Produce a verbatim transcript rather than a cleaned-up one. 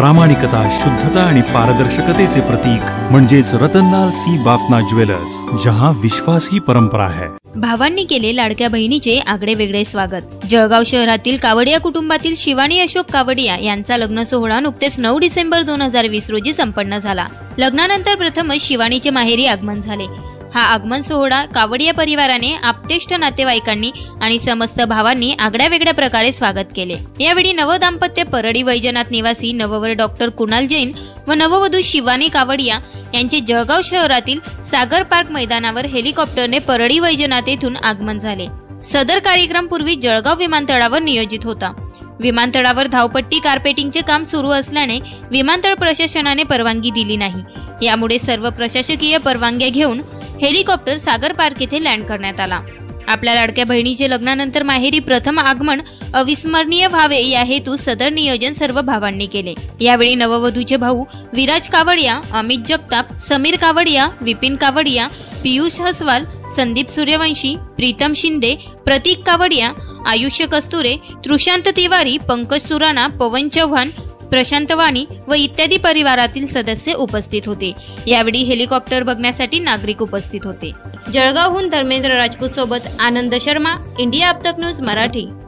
प्रामाणिकता, शुद्धता आणि पारदर्शकतेचे प्रतीक म्हणजेच रतनलाल सी बाफना ज्वेलर्स, जहां विश्वास ही परंपरा है। भावांनी केले लाडक्या बहिणीचे आगळे वेगळे स्वागत। जळगाव शहरातील कावडिया कुटुंबातील शिवानी अशोक कावडिया यांचा लग्न सोहळा नुकतेच नऊ डिसेंबर दोन हजार वीस रोजी संपन्न झाला। लग्नानंतर प्रथमच शिवानीचे माहेरी आगमन झाले। हा आगमन सोहळा कावडिया परिवाराने आपतेष्ट नातेवाईकांनी आणि समस्त भावांनी आगळ्या वेगळ्या प्रकारे स्वागत केले। यावेळी नव दाम्पत्य परळी वैजनाथ निवासी नववर डॉक्टर कुणाल जैन व नववधू शिवानी कावडिया यांचे जळगाव शहरातील सागर पार्क मैदानावर हेलिकॉप्टरने परळी वैजनाथ येथून आगमन झाले। सदर कार्यक्रम पूर्वी जळगाव विमानतळावर नियोजित होता। विमानतळावर धावपट्टी कार्पेटिंगचे काम सुरू असल्याने विमानतळ प्रशासनाने परवानगी दिली नाही। यामुळे सर्व प्रशासकीय परवानग्या घेऊन हेलिकॉप्टर सागर पार्क येथे लँड करण्यात आला। आपल्या लाडक्या बहिणीचे लग्नानंतर माहेरी प्रथम आगमन अविस्मरणीय व्हावे या हेतू सदर नियोजन सर्व भावांनी केले। यावेळी नववधूचे भाऊ विराज कावडिया, अमित जगताप, समीर कावडिया, विपिन कावडिया, पियुष हसवाल, संदीप सूर्यवंशी, प्रीतम शिंदे, प्रतीक कावडिया, आयुष्य कस्तुरे, तृशांत तिवारी, पंकज सुराणा, पवन चव्हाण, प्रशांत वाणी व इत्यादी परिवारातील सदस्य उपस्थित होते। यावेळी हेलिकॉप्टर बघण्यासाठी नागरिक उपस्थित होते। जळगावहून धर्मेंद्र राजपूत सोबत आनंद शर्मा, इंडिया अब तक न्यूज मराठी।